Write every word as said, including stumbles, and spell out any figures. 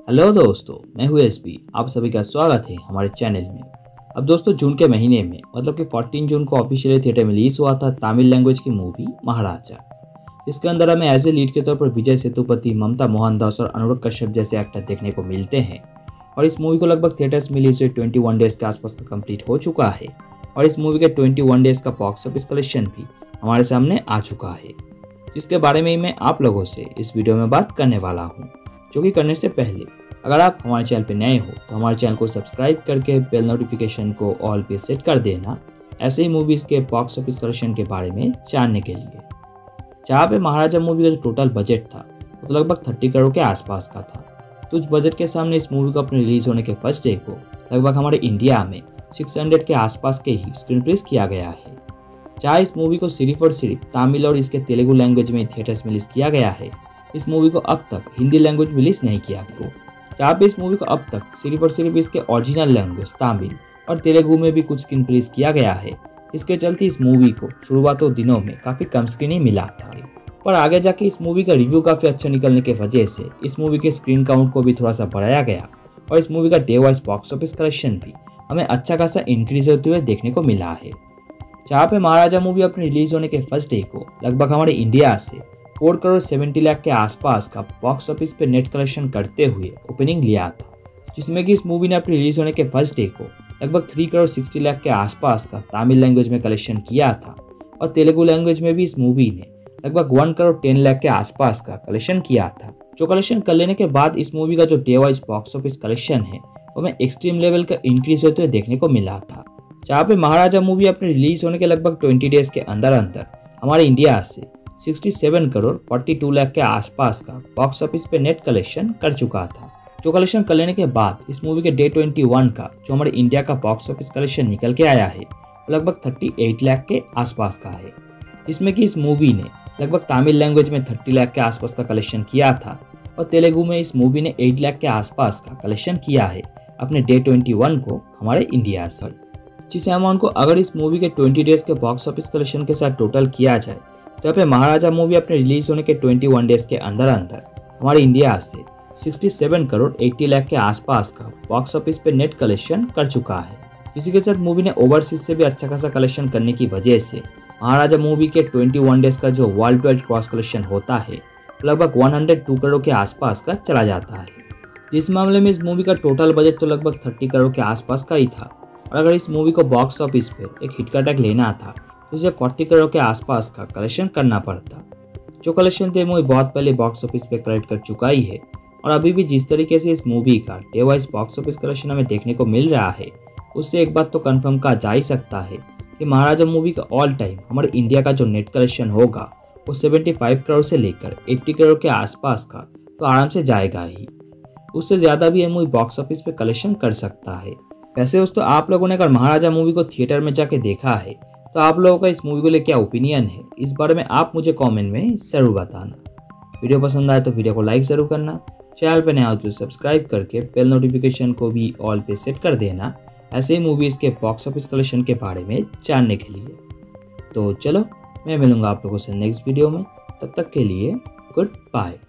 Hello दोस्तों, मैं हूँ एसपी। आप सभी का स्वागत है हमारे चैनल में। अब दोस्तों, जून के महीने में मतलब कि चौदह जून को ऑफिशियली थिएटर में रिलीज हुआ था तमिल लैंग्वेज की मूवी महाराजा। इसके अंदर हमें एज ए लीड के तौर पर विजय सेतुपति, ममता मोहनदास और अनुराग कश्यप जैसे एक्टर देखने को मिलते हैं। और इस मूवी को लगभग थिएटर्स में रिलीज हुए ट्वेंटी वन डेज के आसपास का कंप्लीट हो चुका है। और इस मूवी के ट्वेंटी वन डेज का बॉक्स ऑफिस कलेक्शन भी हमारे सामने आ चुका है, जिसके बारे में मैं आप लोगों से इस वीडियो में बात करने वाला हूँ। जो कि करने से पहले अगर आप हमारे चैनल पे नए हो तो हमारे चैनल को सब्सक्राइब करके बेल नोटिफिकेशन को ऑल पे सेट कर देना, ऐसे ही मूवीज़ के बॉक्स ऑफिस कलेक्शन के बारे में जानने के लिए। जहाँ पे महाराजा मूवी का जो टोटल बजट था वो तो लगभग तीस करोड़ के आसपास का था। तो उस बजट के सामने इस मूवी को अपने रिलीज होने के फर्स्ट डे को लगभग हमारे इंडिया में छह सौ के आसपास के ही स्क्रीन प्लेस किया गया है। जहाँ इस मूवी को सिर्फ और सिर्फ तमिल और इसके तेलुगु लैंग्वेज में थिएटर्स में रिलीज किया गया है। इस मूवी को अब तक हिंदी लैंग्वेज में रिलीज नहीं किया गया। जहाँ पे इस मूवी को अब तक सिर्फ और सिर्फ इसके ओरिजिनल लैंग्वेज तमिल और तेलुगु में भी कुछ स्क्रीन प्लेस किया गया है। इसके चलते इस मूवी को शुरुआती दिनों में काफ़ी कम स्क्रीन मिला था, पर आगे जाके इस मूवी का रिव्यू काफ़ी अच्छा निकलने की वजह से इस मूवी के स्क्रीन काउंट को भी थोड़ा सा बढ़ाया गया और इस मूवी का day wise box office collection भी हमें अच्छा खासा इंक्रीज होते हुए देखने को मिला है। जहाँ पे महाराजा मूवी अपने रिलीज होने के फर्स्ट डे को लगभग हमारे इंडिया से चार करोड़ सत्तर लाख के आसपास का बॉक्स ऑफिस पे नेट कलेक्शन करते हुए ओपनिंग लिया था, जिसमें कि इस मूवी ने अपने रिलीज होने के फर्स्ट डे को लगभग तीन करोड़ साठ लाख के आसपास का तमिल लैंग्वेज में कलेक्शन किया था और तेलुगु लैंग्वेज में भी इस मूवी ने लगभग एक करोड़ दस लाख के आसपास का कलेक्शन किया था। जो कलेक्शन कर लेने के बाद इस मूवी का जो day wise box office collection है वो हमें एक्सट्रीम लेवल का इंक्रीज होते हुए देखने को मिला था। जहाँ पे महाराजा मूवी अपने रिलीज होने के लगभग बीस डेज के अंदर अंदर हमारे इंडिया से सड़सठ करोड़ बयालीस लाख के आसपास का बॉक्स ऑफिस पे नेट कलेक्शन कर चुका था। जो कलेक्शन कर लेने के बाद इस मूवी के डे इक्कीस का जो हमारे इंडिया का बॉक्स ऑफिस कलेक्शन निकल के आया है वो लगभग अड़तीस लाख के आसपास का है। इसमें कि इस मूवी ने लगभग तमिल लैंग्वेज में तीस लाख के आसपास का कलेक्शन किया था और तेलुगु में इस मूवी ने आठ लाख के आसपास का कलेक्शन किया है अपने डे इक्कीस को हमारे इंडिया से। जिस अमाउंट को अगर इस मूवी के बीस डेज के बॉक्स ऑफिस कलेक्शन के साथ टोटल किया जाए तो यहाँ पे महाराजा मूवी अपने रिलीज होने के इक्कीस डेज के अंदर अंदर हमारे इंडिया से सड़सठ करोड़ अस्सी लाख के आसपास का बॉक्स ऑफिस पे नेट कलेक्शन कर चुका है। इसी के साथ मूवी ने ओवरसीज से भी अच्छा खासा कलेक्शन करने की वजह से महाराजा मूवी के इक्कीस डेज का जो वर्ल्ड वाइड क्रॉस कलेक्शन होता है लगभग एक सौ दो करोड़ के आसपास का चला जाता है। जिस मामले में इस मूवी का टोटल बजट तो लगभग तीस करोड़ के आसपास का ही था और अगर इस मूवी को बॉक्स ऑफिस पे एक हिट का टैग लेना था तो उसे चालीस करोड़ के आसपास का कलेक्शन करना पड़ता। जो कलेक्शन थे मूवी बहुत पहले बॉक्स ऑफिस पे कलेक्ट कर चुका ही है और अभी भी जिस तरीके से इस मूवी का day wise box office collection हमें देखने को मिल रहा है उससे एक बात तो कंफर्म कहा जा ही सकता है कि महाराजा मूवी का ऑल टाइम हमारे इंडिया का जो नेट कलेक्शन होगा वो पचहत्तर करोड़ से लेकर अस्सी करोड़ के आसपास का तो आराम से जाएगा ही। उससे ज़्यादा भी ये मूवी बॉक्स ऑफिस पे कलेक्शन कर सकता है। वैसे दोस्तों, आप लोगों ने अगर महाराजा मूवी को थिएटर में जाके देखा है तो आप लोगों का इस मूवी को लेकर क्या ओपिनियन है, इस बारे में आप मुझे कमेंट में ज़रूर बताना। वीडियो पसंद आए तो वीडियो को लाइक ज़रूर करना, चैनल पे नया हो तो सब्सक्राइब करके बेल नोटिफिकेशन को भी ऑल पे सेट कर देना, ऐसे ही मूवीज़ के बॉक्स ऑफिस कलेक्शन के बारे में जानने के लिए। तो चलो, मैं मिलूंगा आप लोगों से नेक्स्ट वीडियो में। तब तक के लिए गुड बाय।